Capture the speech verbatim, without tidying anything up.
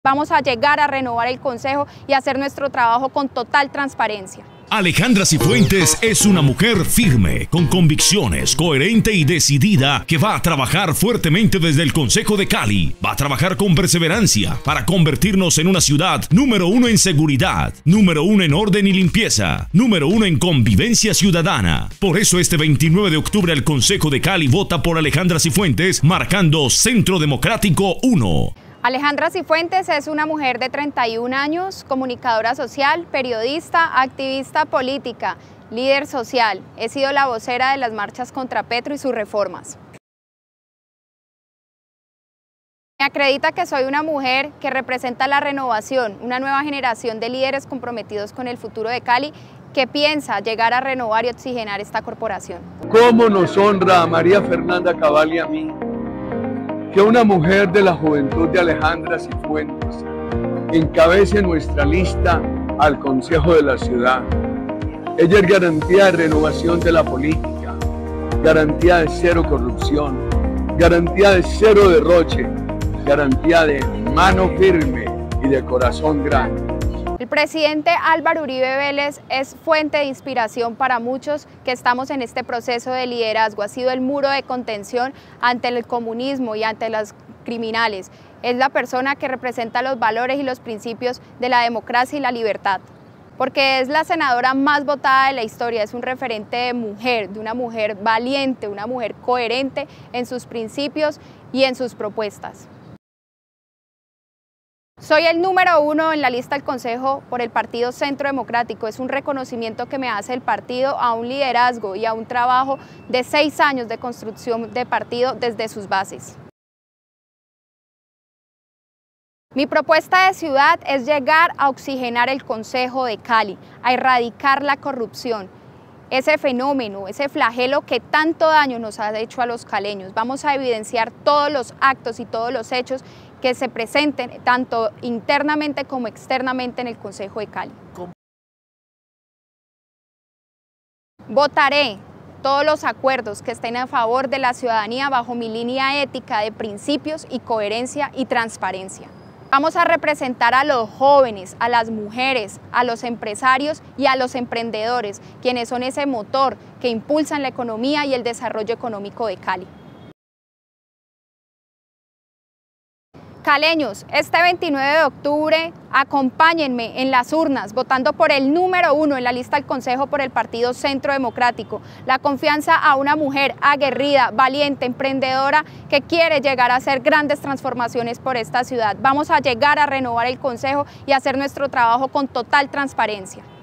Vamos a llegar a renovar el Consejo y hacer nuestro trabajo con total transparencia. Alejandra Cifuentes es una mujer firme, con convicciones, coherente y decidida, que va a trabajar fuertemente desde el Consejo de Cali. Va a trabajar con perseverancia para convertirnos en una ciudad número uno en seguridad, número uno en orden y limpieza, número uno en convivencia ciudadana. Por eso este veintinueve de octubre el Consejo de Cali vota por Alejandra Cifuentes, marcando Centro Democrático uno. Alejandra Cifuentes es una mujer de treinta y un años, comunicadora social, periodista, activista política, líder social. He sido la vocera de las marchas contra Petro y sus reformas. Me acredita que soy una mujer que representa la renovación, una nueva generación de líderes comprometidos con el futuro de Cali, que piensa llegar a renovar y oxigenar esta corporación. ¿Cómo nos honra a María Fernanda Cabal y a mí que una mujer de la juventud de Alejandra Cifuentes encabece nuestra lista al Consejo de la Ciudad? Ella es garantía de renovación de la política, garantía de cero corrupción, garantía de cero derroche, garantía de mano firme y de corazón grande. El presidente Álvaro Uribe Vélez es fuente de inspiración para muchos que estamos en este proceso de liderazgo. Ha sido el muro de contención ante el comunismo y ante los criminales. Es la persona que representa los valores y los principios de la democracia y la libertad. Porque es la senadora más votada de la historia, es un referente de mujer, de una mujer valiente, una mujer coherente en sus principios y en sus propuestas. Soy el número uno en la lista del Consejo por el Partido Centro Democrático. Es un reconocimiento que me hace el partido a un liderazgo y a un trabajo de seis años de construcción de partido desde sus bases. Mi propuesta de ciudad es llegar a oxigenar el Consejo de Cali, a erradicar la corrupción, ese fenómeno, ese flagelo que tanto daño nos ha hecho a los caleños. Vamos a evidenciar todos los actos y todos los hechos que se presenten tanto internamente como externamente en el Consejo de Cali. Votaré todos los acuerdos que estén a favor de la ciudadanía bajo mi línea ética de principios y coherencia y transparencia. Vamos a representar a los jóvenes, a las mujeres, a los empresarios y a los emprendedores, quienes son ese motor que impulsan la economía y el desarrollo económico de Cali. Caleños, este veintinueve de octubre, acompáñenme en las urnas, votando por el número uno en la lista del Consejo por el Partido Centro Democrático. La confianza a una mujer aguerrida, valiente, emprendedora, que quiere llegar a hacer grandes transformaciones por esta ciudad. Vamos a llegar a renovar el Consejo y hacer nuestro trabajo con total transparencia.